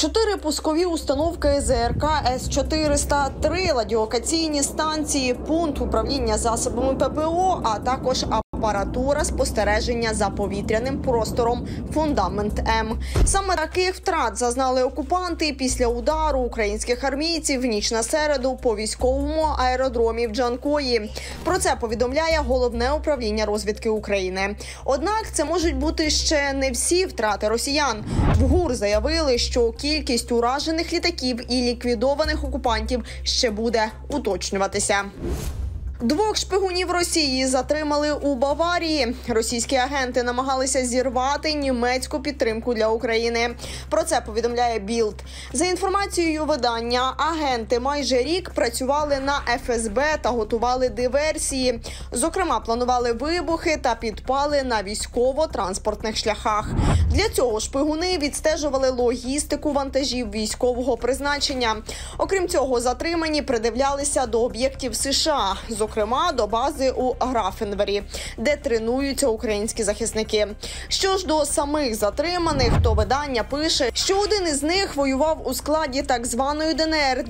4 пускові установки ЗРК С-400, 3 радіолокаційні станції, пункт управління засобами ППО, а також апаратура спостереження за повітряним простором «Фундамент-М». Саме таких втрат зазнали окупанти після удару українських армійців в ніч на середу по військовому аеродромі в Джанкої. Про це повідомляє Головне управління розвідки України. Однак це можуть бути ще не всі втрати росіян. В ГУР заявили, що кількість уражених літаків і ліквідованих окупантів ще буде уточнюватися. 2 шпигунів Росії затримали у Баварії. Російські агенти намагалися зірвати німецьку підтримку для України. Про це повідомляє Білд. За інформацією видання, агенти майже рік працювали на ФСБ та готували диверсії. Зокрема, планували вибухи та підпали на військово-транспортних шляхах. Для цього шпигуни відстежували логістику вантажів військового призначення. Окрім цього, затримані придивлялися до об'єктів США, зокрема до бази у Графенвері, де тренуються українські захисники. Що ж до самих затриманих, то видання пише, що один із них воював у складі так званої ДНР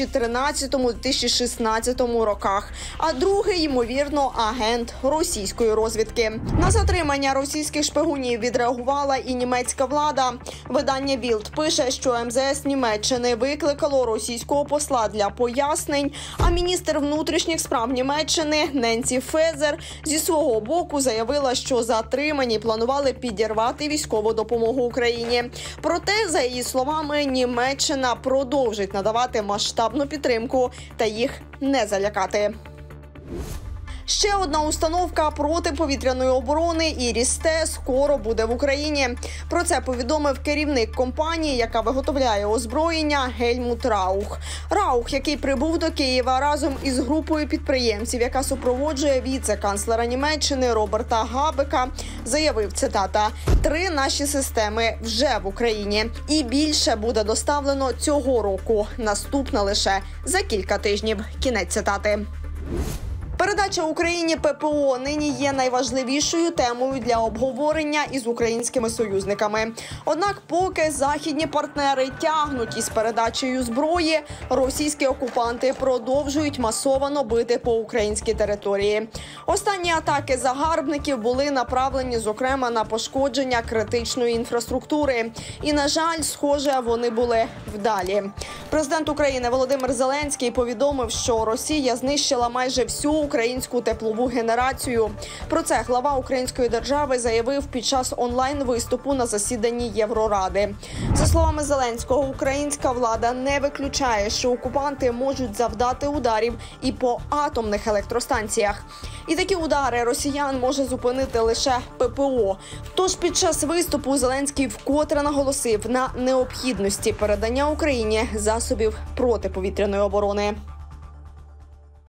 2013-2016 роках, а другий, ймовірно, агент російської розвідки. На затримання російських шпигунів відреагувала і німецька влада. Видання Білд пише, що МЗС Німеччини викликало російського посла для пояснень, а міністр внутрішніх справ Німеччини Ненсі Фезер зі свого боку заявила, що затримані планували підірвати військову допомогу Україні. Проте, за її словами, Німеччина продовжить надавати масштабну підтримку та їх не залякати. Ще одна установка протиповітряної оборони «Іріс-Т» скоро буде в Україні. Про це повідомив керівник компанії, яка виготовляє озброєння, Гельмут Раух. Раух, який прибув до Києва разом із групою підприємців, яка супроводжує віце-канцлера Німеччини Роберта Габека, заявив, цитата, «3 наші системи вже в Україні. І більше буде доставлено цього року. Наступна лише за кілька тижнів». Кінець цитати. Передача Україні ППО нині є найважливішою темою для обговорення із українськими союзниками. Однак, поки західні партнери тягнуть із передачею зброї, російські окупанти продовжують масово бити по українській території. Останні атаки загарбників були направлені, зокрема, на пошкодження критичної інфраструктури. І, на жаль, схоже, вони були вдалі. Президент України Володимир Зеленський повідомив, що Росія знищила майже всю українську теплову генерацію. Про це глава української держави заявив під час онлайн-виступу на засіданні Євроради. За словами Зеленського, українська влада не виключає, що окупанти можуть завдати ударів і по атомних електростанціях. І такі удари росіян може зупинити лише ППО. Тож під час виступу Зеленський вкотре наголосив на необхідності передання Україні засобів протиповітряної оборони.